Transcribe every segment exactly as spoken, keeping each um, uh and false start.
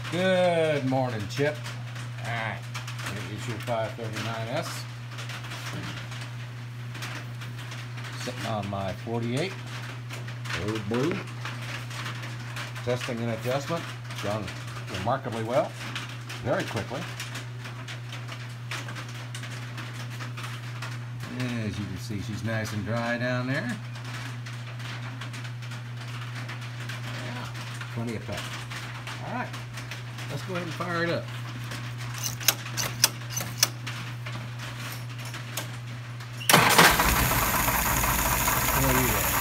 Good morning, Chip. Alright, here's your W O five thirty-nine S. Sitting on my forty-eight. Code blue. Testing and adjustment. Done remarkably well. Very quickly. As you can see, she's nice and dry down there. Yeah, plenty of pep. Alright, let's go ahead and fire it up. There you go.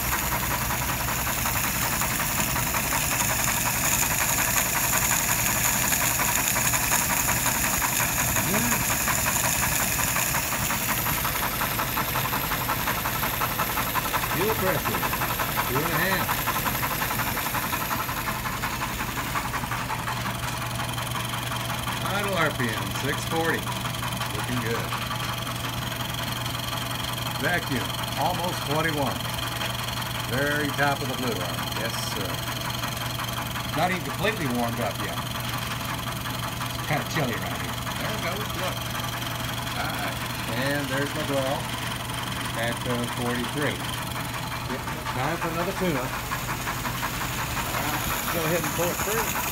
Fuel pressure, two and a half. Idle R P M, six forty. Looking good. Vacuum, almost twenty-one. Very top of the blue arm. Yes, sir. Not even completely warmed up yet. It's kind of chilly around here. There it goes, look. Alright, and there's my draw at uh, forty-three. Yep, time for another tune-up. Alright, let's go ahead and pull it through.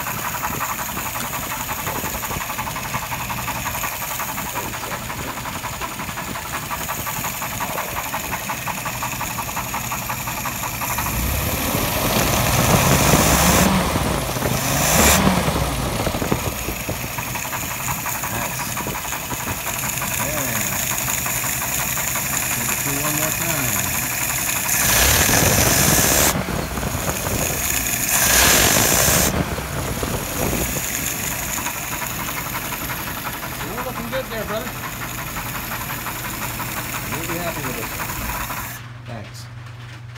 One more time. You're looking good there, brother. You'll be happy with it.